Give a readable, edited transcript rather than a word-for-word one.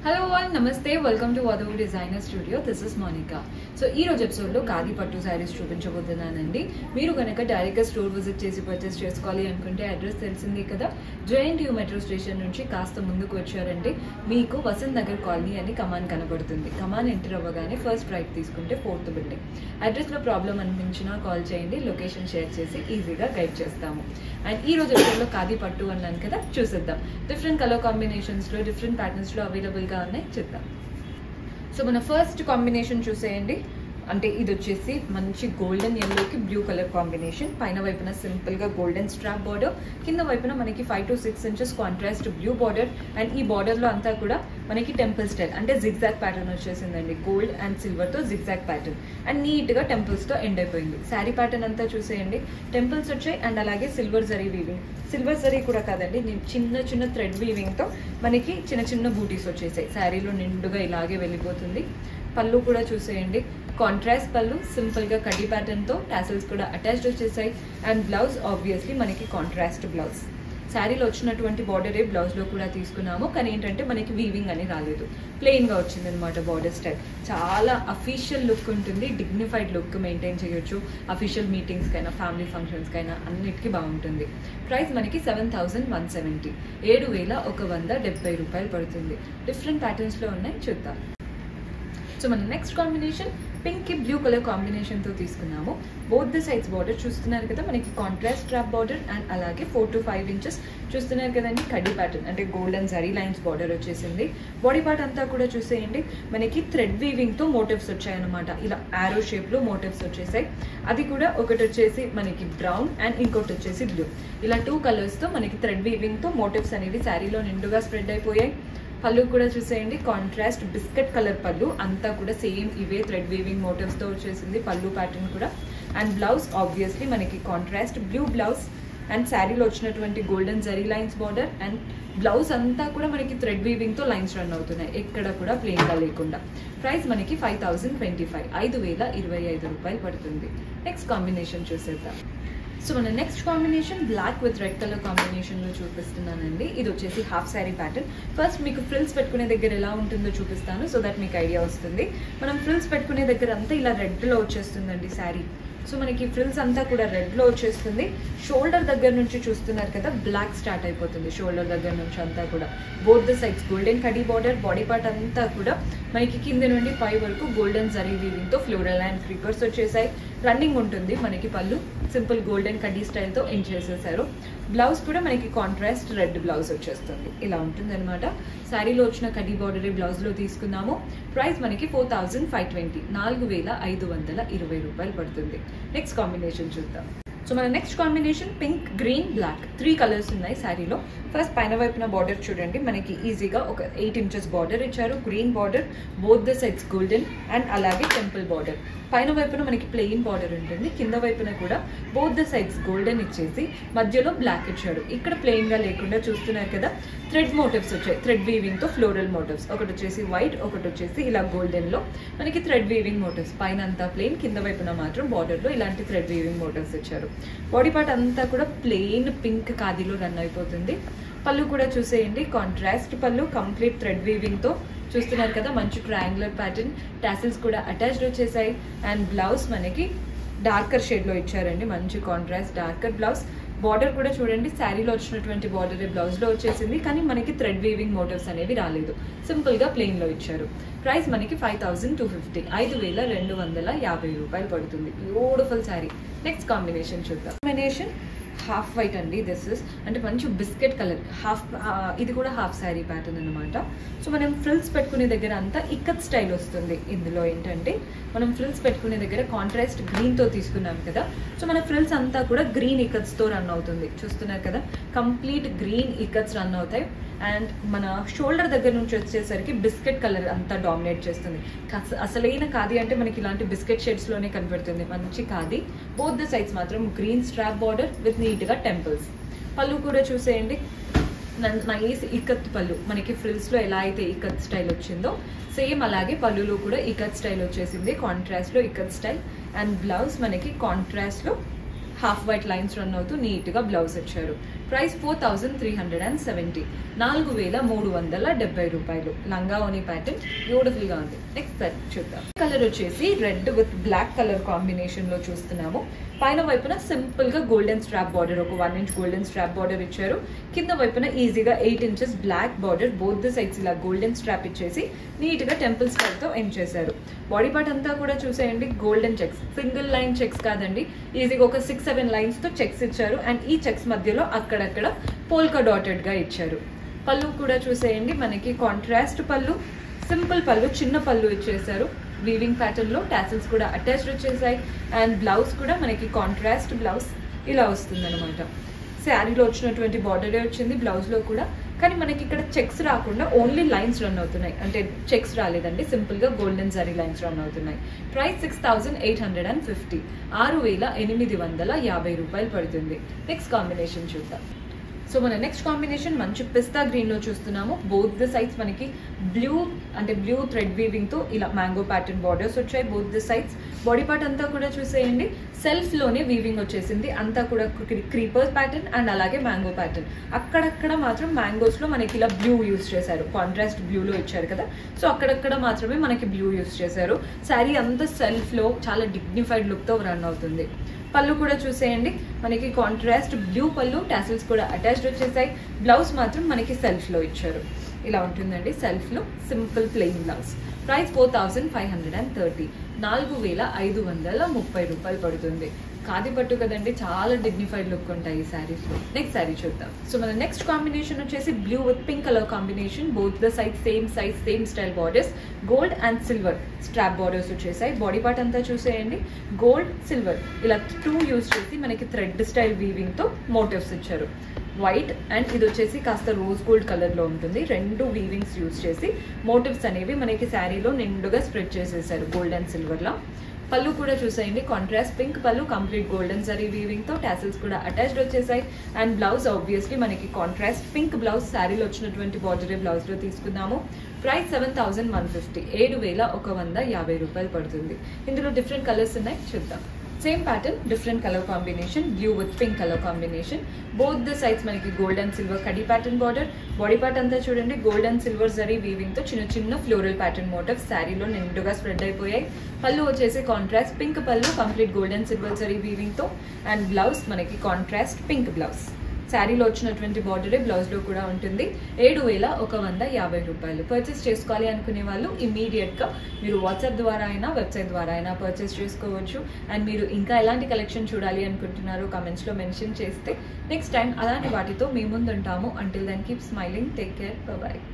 Hello all, Namaste, welcome to Vadu Designer Studio. This is Monica. So ఈ రోజు episode లో ఖాదీ పట్టు సారీస్ చూపించబోతున్నానండి. మీరు గనక డైరెక్ట్ గా స్టోర్ విజిట్ చేసి పర్చేస్ చేసుకోవాలి అనుకుంటే అడ్రస్ తెలిసింది కదా, JNTU మెట్రో స్టేషన్ నుంచి కాస్త ముందుకు వచ్చారంటే మీకు వసంత్ నగర్ కాలనీ అని కమాన్ కనబడుతుంది. కమాన్ ఎంటర్ అవ్వగానే ఫస్ట్ రైట్ తీసుకుంటే 4th బిల్డింగ్. అడ్రస్ లో ప్రాబ్లం అనిపించినా కాల్ చేయండి, లొకేషన్ షేర్ చేసి ఈజీగా గైడ్ చేస్తాము. అండ్ ఈ రోజు ఎపిసోడ్ లో ఖాదీ పట్టు అన్నాను కదా, చూసేద్దాం. డిఫరెంట్ కలర్ కాంబినేషన్స్ లో డిఫరెంట్ ప్యాటర్న్స్ లో అవైలబుల్ గా ఉన్నాయి, చూద్దాం. సో మన ఫస్ట్ కాంబినేషన్ చూసేయండి. అంటే ఇది వచ్చేసి మంచి గోల్డెన్ ఎల్లోకి బ్లూ కలర్ కాంబినేషన్. పైన వైపున సింపుల్ గా గోల్డెన్ స్ట్రాప్ బార్డర్, కింద వైపున మనకి 5 to 6 inches contrast blue border. And ఈ బార్డర్ లో అంతా కూడా మనకి టెంపుల్ స్టైల్ అంటే జిగ్జాగ్ ప్యాటర్న్ వచ్చేసిందండి. గోల్డ్ అండ్ సిల్వర్ తో జిగ్జాగ్ ప్యాటర్న్ అండ్ నీట్ గా టెంపుల్స్ తో ఎండ్ అయిపోయింది. శారీ ప్యాటర్న్ అంతా చూసేయండి, టెంపుల్స్ వచ్చాయి అండ్ అలాగే silver zari weaving. Silver zari కూడా కాదండి, చిన్న చిన్న థ్రెడ్ వీవింగ్ తో మనకి చిన్న చిన్న బూటీస్ వచ్చేసాయి. శారీలో నిండుగా ఇలాగే వెళ్ళిపోతుంది. పళ్ళు కూడా చూసేయండి, కాంట్రాస్ట్ పళ్ళు, సింపుల్ గా కడ్డీ ప్యాటర్న్ తో టాసిల్స్ కూడా అటాచ్డ్ వచ్చేసాయి. అండ్ బ్లౌజ్ ఆబ్వియస్లీ మనకి కాంట్రాస్ట్ బ్లౌజ్. శారీలో వచ్చినటువంటి బార్డరే బ్లౌజ్ లో కూడా తీసుకున్నాము, కానీ ఏంటంటే మనకి వీవింగ్ అని రాలేదు, ప్లెయిన్ గా వచ్చింది అనమాట బార్డర్ స్టైల్. చాలా అఫీషియల్ లుక్ ఉంటుంది, డిగ్నిఫైడ్ లుక్ మెయింటైన్ చేయొచ్చు. అఫీషియల్ మీటింగ్స్ కైనా ఫ్యామిలీ ఫంక్షన్స్ కైనా అన్నిటికీ బాగుంటుంది. ప్రైస్ మనకి 7,170, 7,170 రూపాయలు పడుతుంది. డిఫరెంట్ ప్యాటర్న్స్ లో ఉన్నాయి, చూద్దాం. సో మన నెక్స్ట్ కాంబినేషన్ పింక్ కి బ్లూ కలర్ కాంబినేషన్ తో తీసుకున్నాము. బోత్ ద సైడ్స్ బార్డర్ చూస్తున్నారు కదా, మనకి కాంట్రాస్ట్ స్ట్రాప్ బార్డర్ అండ్ అలాగే 4 to 5 ఇంచెస్ చూస్తున్నారు కదండి కడ్డీ ప్యాటర్న్ అంటే గోల్డెన్ జరీ లైన్స్ బార్డర్ వచ్చేసింది. బాడీ పార్ట్ అంతా కూడా చూసేయండి, మనకి థ్రెడ్ వీవింగ్ తో మోటివ్స్ వచ్చాయన్నమాట. ఇలా ఆరో షేప్ లో మోటివ్స్ వచ్చేసాయి. అది కూడా ఒకటి వచ్చేసి మనకి బ్రౌన్ అండ్ ఇంకోటి వచ్చేసి బ్లూ. ఇలా 2 కలర్స్ తో మనకి థ్రెడ్ వీవింగ్ తో మోటివ్స్ అనేవి శారీలో నిండుగా స్ప్రెడ్ అయిపోయాయి. పళ్ళు కూడా చూసేయండి, కాంట్రాస్ట్ బిస్కెట్ కలర్ పళ్ళు, అంతా కూడా సేమ్ ఇవే థ్రెడ్ వీవింగ్ మోటివ్స్ తో వచ్చేసింది పళ్ళు ప్యాటర్న్ కూడా. అండ్ బ్లౌజ్ ఆబ్వియస్లీ మనకి కాంట్రాస్ట్ బ్లూ బ్లౌజ్ అండ్ శారీలో వచ్చినటువంటి golden zari lines border. And blouse అంతా కూడా మనకి థ్రెడ్ వీవింగ్ తో లైన్స్ రన్ అవుతున్నాయి, ఎక్కడ కూడా ప్లెయిన్ గా లేకుండా. ప్రైస్ మనకి 5,025, 5,025 రూపాయలు పడుతుంది. నెక్స్ట్ కాంబినేషన్ చూసేద్దాం. సో మన next combination black with red colour combination లో చూపిస్తున్నానండి. ఇది వచ్చేసి హాఫ్ శారీ ప్యాటర్న్. ఫస్ట్ మీకు ఫ్రిల్స్ పెట్టుకునే దగ్గర ఎలా ఉంటుందో చూపిస్తాను, సో దట్ మీకు ఐడియా వస్తుంది. మనం ఫ్రిల్స్ పెట్టుకునే దగ్గర అంతా ఇలా రెడ్ లో వచ్చేస్తుందండి శారీ. సో మనకి ఫ్రిల్స్ అంతా కూడా రెడ్ లో వచ్చేస్తుంది. షోల్డర్ దగ్గర నుంచి చూస్తున్నారు కదా, బ్లాక్ స్టార్ట్ అయిపోతుంది. షోల్డర్ దగ్గర నుంచి అంతా కూడా బోత్ ద సైడ్స్ గోల్డెన్ కడ్డీ బార్డర్. బాడీ పార్ట్ అంతా కూడా మనకి కింద నుండి పై వరకు గోల్డెన్ జరీ వీవింగ్ తో ఫ్లోరల్ అండ్ క్రీపర్స్ వచ్చేసాయి. రన్నింగ్ ఉంటుంది మనకి పళ్ళు, సింపుల్ గోల్డెన్ కడ్డీ స్టైల్ తో ఎండ్ చేసేసారు. బ్లౌజ్ కూడా మనకి కాంట్రాస్ట్ రెడ్ బ్లౌజ్ వచ్చేస్తుంది, ఇలా ఉంటుంది అనమాట. శారీలో వచ్చిన కడ్డీ బార్డర్ బ్లౌజ్ లో తీసుకున్నాము. ప్రైస్ మనకి 4,520, 4,520 రూపాయలు పడుతుంది. నెక్స్ట్ కాంబినేషన్ చూద్దాం. సో మన next combination pink green black, 3 colours ఉన్నాయి శారీలో. ఫస్ట్ పైన వైపున బార్డర్ చూడండి, మనకి ఈజీగా ఒక 8 ఇంచెస్ బార్డర్ ఇచ్చారు. Green border, both the sides golden and అలాగే టెంపుల్ బార్డర్. పైన వైపున మనకి ప్లెయిన్ బార్డర్ ఉంటుంది, కింద వైపున కూడా బోత్ ద సైడ్స్ గోల్డెన్ ఇచ్చేసి మధ్యలో బ్లాక్ ఇచ్చాడు. ఇక్కడ ప్లెయిన్ గా లేకుండా చూస్తున్నారు కదా, థ్రెడ్ మోటివ్స్ వచ్చాయి, థ్రెడ్ వీవింగ్ తో ఫ్లోరల్ మోటివ్స్. ఒకటి వచ్చేసి వైట్, ఒకటి వచ్చేసి ఇలా గోల్డెన్ లో మనకి థ్రెడ్ వీవింగ్ మోటివ్స్. పైన అంతా ప్లెయిన్, కింద వైపున మాత్రం బార్డర్ లో ఇలాంటి థ్రెడ్ వీవింగ్ మోటివ్స్ ఇచ్చారు. బాడీ పార్ట్ అంతా కూడా ప్లెయిన్ పింక్ ఖాదీలో రన్ అయిపోతుంది. పళ్ళు కూడా చూసేయండి, కాంట్రాస్ట్ పళ్ళు, కంప్లీట్ థ్రెడ్ వీవింగ్ తో చూస్తున్నారు కదా, మంచి ట్రయాంగులర్ ప్యాటర్న్. టాసిల్స్ కూడా అటాచ్డ్ వచ్చేసాయి. అండ్ బ్లౌజ్ మనకి డార్కర్ షేడ్ లో ఇచ్చారండి, మంచి కాంట్రాస్ట్ డార్కర్ బ్లౌజ్. బార్డర్ కూడా చూడండి, శారీలో వచ్చినటువంటి బార్డర్ బ్లౌజ్ లో వచ్చేసింది, కానీ మనకి థ్రెడ్ వీవింగ్ మోటివ్స్ అనేవి రాలేదు, సింపుల్ గా ప్లెయిన్ లో ఇచ్చారు. ప్రైస్ మనకి 5,250, 5,250 రూపాయలు పడుతుంది. బ్యూటిఫుల్ శారీ. నెక్స్ట్ కాంబినేషన్ చూద్దాం. కాంబినేషన్ హాఫ్ వైట్ అండి. దిస్ ఇస్ అంటే మంచి బిస్కెట్ కలర్ హాఫ్, ఇది కూడా హాఫ్ శారీ ప్యాటర్న్ అనమాట. సో మనం ఫ్రిల్స్ పెట్టుకునే దగ్గర అంతా ఇక్కత్ స్టైల్ వస్తుంది. ఇందులో ఏంటంటే మనం ఫ్రిల్స్ పెట్టుకునే దగ్గర కాంట్రాస్ట్ గ్రీన్ తో తీసుకున్నాం కదా, సో మన ఫ్రిల్స్ అంతా కూడా గ్రీన్ ఇక్కత్స్ తో రన్ అవుతుంది. చూస్తున్నారు కదా, కంప్లీట్ గ్రీన్ ఇక్కత్స్ రన్ అవుతాయి. అండ్ మన షోల్డర్ దగ్గర నుంచి వచ్చేసరికి బిస్కెట్ కలర్ అంతా డామినేట్ చేస్తుంది. అసలైన ఖాదీ అంటే మనకి ఇలాంటి బిస్కెట్ షేడ్స్ లోనే కనబడుతుంది, మంచి ఖాదీ. బోత్ ద సైడ్స్ మాత్రం green strap border with neat గా టెంపుల్స్. పళ్ళు కూడా చూసేయండి, నైస్ ఇక్కత్ పళ్ళు. మనకి ఫ్రిల్స్ లో ఎలా అయితే ఇక్కత్ స్టైల్ వచ్చిందో సేమ్ అలాగే పళ్ళులో కూడా ఇక్కత్ స్టైల్ వచ్చేసింది, కాంట్రాస్ట్ లో ఇక్కత్ స్టైల్. అండ్ బ్లౌజ్ మనకి కాంట్రాస్ట్ లో హాఫ్ వైట్ లైన్స్ రన్ అవుతూ నీట్ గా బ్లౌజ్ ఇచ్చారు. ప్రైస్ 4370, 4370 రూపాయలు. లంగా ఓని ప్యాటర్న్ బ్యూటిఫుల్ గా ఉంది. నెక్స్ట్ సారీ చూద్దాం. కలర్ వచ్చేసి red with black colour combination లో చూస్తున్నాము. పైన వైపున సింపుల్ గా గోల్డెన్ స్ట్రాప్ బార్డర్, ఒక 1 ఇంచ్ గోల్డెన్ స్ట్రాప్ బార్డర్ ఇచ్చారు. కింద వైపున ఈజీగా 8 inches black border, both the sides ఇలా గోల్డెన్ స్ట్రాప్ ఇచ్చేసి నీట్ గా టెంపుల్ స్టైల్ తో ఎండ్ చేశారు. బాడీ పార్ట్ అంతా కూడా చూసేయండి golden checks, single line checks కాదండి, ఈజీగా ఒక 6-7 లైన్స్ తో చెక్స్ ఇచ్చారు. అండ్ ఈ చెక్స్ మధ్యలో అక్కడక్కడ పోల్కా డాటెడ్ గా ఇచ్చారు. పళ్ళు కూడా చూసేయండి, మనకి కాంట్రాస్ట్ పళ్ళు, సింపుల్ పళ్ళు, చిన్న పళ్ళు ఇచ్చేసారు. వీవింగ్ ప్యాటర్న్ లో టాసిల్స్ కూడా అటాచ్డ్ వచ్చేసాయి. అండ్ బ్లౌజ్ కూడా మనకి కాంట్రాస్ట్ బ్లౌజ్ ఇలా వస్తుంది అనమాట. శారీలో వచ్చినటువంటి బార్డరే వచ్చింది బ్లౌజ్ లో కూడా, కానీ మనకి ఇక్కడ చెక్స్ రాకుండా ఓన్లీ లైన్స్ రన్ అవుతున్నాయి. అంటే చెక్స్ రాలేదండి, సింపుల్ గా గోల్డెన్ జరీ లైన్స్ రన్ అవుతున్నాయి. ప్రైస్ 6850, 6850 రూపాయలు పడుతుంది. నెక్స్ట్ కాంబినేషన్ చూద్దాం. సో మన నెక్స్ట్ కాంబినేషన్ మంచి పిస్తా గ్రీన్ లో చూస్తున్నాము. బోత్ ద సైడ్స్ మనకి బ్లూ అంటే బ్లూ థ్రెడ్ వీవింగ్ తో ఇలా మ్యాంగో ప్యాటర్న్ బార్డర్స్ వచ్చాయి both the sides. Body part అంతా కూడా చూసేయండి సెల్ఫ్ లోనే వీవింగ్ వచ్చేసింది. అంతా కూడా క్రీపర్స్ ప్యాటర్న్ అండ్ అలాగే మ్యాంగో ప్యాటర్న్. అక్కడక్కడ మాత్రం మ్యాంగోస్ లో మనకి ఇలా బ్లూ యూస్ చేశారు, కాంట్రాస్ట్ బ్లూ లో ఇచ్చారు కదా, సో అక్కడక్కడ మాత్రమే మనకి బ్లూ యూస్ చేశారు. శారీ అంతా సెల్ఫ్ లో చాలా డిగ్నిఫైడ్ లుక్ తో రన్ అవుతుంది. పళ్ళు కూడా చూసేయండి, మనకి కాంట్రాస్ట్ బ్లూ పళ్ళు, టాసిల్స్ కూడా అటాచ్డ్ వచ్చేసాయి. బ్లౌజ్ మాత్రం మనకి సెల్ఫ్ లో ఇచ్చారు. ఇలా ఉంటుందండి సెల్ఫ్ లో సింపుల్ ప్లెయిన్ బ్లౌజ్. ప్రైస్ 4530, 4530 రూపాయలు పడుతుంది. ఖాదీ పట్టు కదండి, చాలా డిగ్నిఫైడ్ లుక్ ఉంటాయి ఈ శారీస్ లో. నెక్స్ట్ శారీ చూద్దాం. సో మన నెక్స్ట్ కాంబినేషన్ వచ్చేసి blue with pink colour combination. Both the సైజ్ same style borders, gold and silver strap borders వచ్చేసాయి. బాడీ పార్ట్ అంతా చూసేయండి గోల్డ్ సిల్వర్ ఇలా 2 యూజ్ చేసి మనకి థ్రెడ్ స్టైల్ వీవింగ్ తో మోటివ్స్ ఇచ్చారు. వైట్ అండ్ ఇది వచ్చేసి కాస్త రోజ్ గోల్డ్ కలర్ లో ఉంటుంది. 2 వీవింగ్స్ యూజ్ చేసి మోటివ్స్ అనేవి మనకి శారీలో నిండుగా స్ప్రెడ్ చేసేసారు గోల్డ్ అండ్ సిల్వర్ లా. పళ్ళు కూడా చూసేయండి కాంట్రాస్ట్ పింక్ పళ్ళు, కంప్లీట్ గోల్డెన్ జరీ వీవింగ్ తో, టాసిల్స్ కూడా అటాచ్డ్ వచ్చేసాయి. అండ్ బ్లౌజ్ ఆబ్వియస్లీ మనకి కాంట్రాస్ట్ పింక్ బ్లౌజ్, శారీలో వచ్చినటువంటి బార్డర్ బ్లౌజ్ లో తీసుకున్నాము. ప్రైస్ 7150, 7150 రూపాయలు పడుతుంది. ఇందులో డిఫరెంట్ కలర్స్ ఉన్నాయి, చూద్దాం. Same pattern, different colour combination, blue with pink colour combination. Both the sides మనకి గోల్డ్ అండ్ సిల్వర్ కడీ ప్యాటర్న్ బార్డర్. బాడీ పార్ట్ అంతా చూడండి gold and silver zari weaving తో చిన్న చిన్న ఫ్లోరల్ ప్యాటర్న్ మోటివ్స్ శారీలో నిండుగా స్ప్రెడ్ అయిపోయాయి. పళ్ళు వచ్చేసి కాంట్రాస్ట్ పింక్ పళ్ళు, complete gold and silver zari weaving తో. అండ్ బ్లౌజ్ మనకి కాంట్రాస్ట్ పింక్ బ్లౌజ్. శారీలో వచ్చినటువంటి బార్డరే బ్లౌజ్ లో కూడా ఉంటుంది. 7150 రూపాయలు. పర్చేస్ చేసుకోవాలి అనుకునే వాళ్ళు ఇమీడియట్ గా మీరు వాట్సాప్ ద్వారా అయినా వెబ్సైట్ ద్వారా అయినా పర్చేస్ చేసుకోవచ్చు. అండ్ మీరు ఇంకా ఎలాంటి కలెక్షన్ చూడాలి అనుకుంటున్నారో కమెంట్స్ లో మెన్షన్ చేస్తే నెక్స్ట్ టైం అలాంటి వాటితో మీ ముందు ఉంటాము. Until then keep smiling, take care, bye by.